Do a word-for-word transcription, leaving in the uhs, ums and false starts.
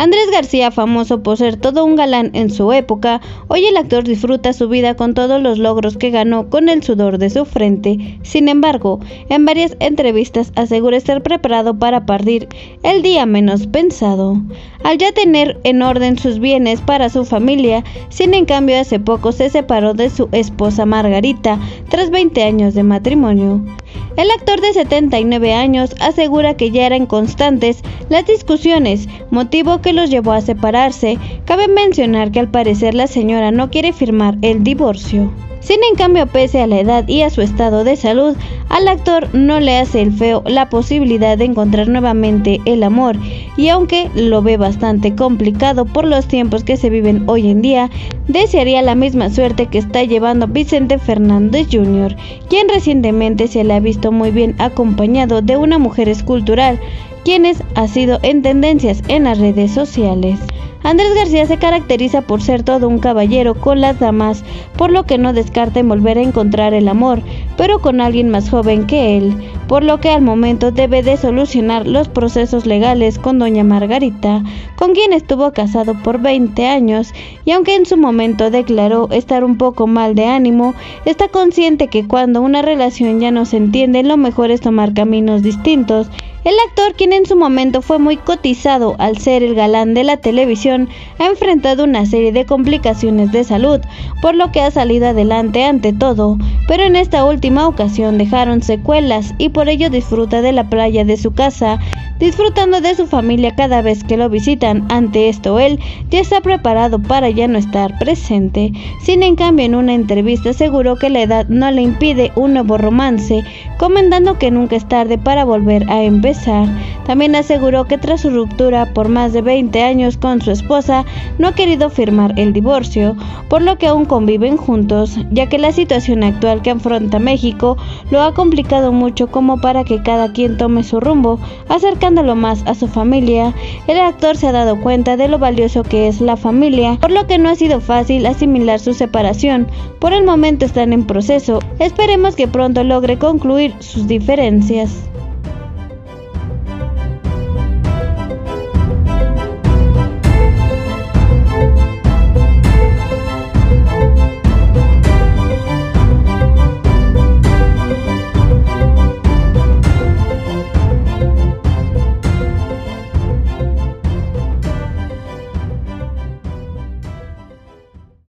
Andrés García, famoso por ser todo un galán en su época, hoy el actor disfruta su vida con todos los logros que ganó con el sudor de su frente. Sin embargo, en varias entrevistas asegura estar preparado para partir el día menos pensado, al ya tener en orden sus bienes para su familia. Sin en cambio, hace poco se separó de su esposa Margarita tras veinte años de matrimonio. El actor de setenta y nueve años asegura que ya eran constantes las discusiones, motivo que los llevó a separarse. Cabe mencionar que al parecer la señora no quiere firmar el divorcio. Sin en cambio, pese a la edad y a su estado de salud, al actor no le hace el feo la posibilidad de encontrar nuevamente el amor, y aunque lo ve bastante complicado por los tiempos que se viven hoy en día, desearía la misma suerte que está llevando Vicente Fernández junior, quien recientemente se le ha visto muy bien acompañado de una mujer escultural, quienes ha sido en tendencias en las redes sociales. Andrés García se caracteriza por ser todo un caballero con las damas, por lo que no descarta en volver a encontrar el amor, pero con alguien más joven que él, por lo que al momento debe de solucionar los procesos legales con doña Margarita, con quien estuvo casado por veinte años, y aunque en su momento declaró estar un poco mal de ánimo, está consciente que cuando una relación ya no se entiende, lo mejor es tomar caminos distintos. El actor, quien en su momento fue muy cotizado al ser el galán de la televisión, ha enfrentado una serie de complicaciones de salud, por lo que ha salido adelante ante todo, pero en esta última ocasión dejaron secuelas y por ello disfruta de la playa de su casa, disfrutando de su familia cada vez que lo visitan. Ante esto, él ya está preparado para ya no estar presente. Sin en cambio, en una entrevista aseguró que la edad no le impide un nuevo romance, comentando que nunca es tarde para volver a empezar. También aseguró que tras su ruptura por más de veinte años con su esposa, no ha querido firmar el divorcio, por lo que aún conviven juntos, ya que la situación actual que afronta México lo ha complicado mucho como para que cada quien tome su rumbo, acercándolo más a su familia. El actor se ha dado cuenta de lo valioso que es la familia, por lo que no ha sido fácil asimilar su separación. Por el momento están en proceso, esperemos que pronto logre concluir sus diferencias.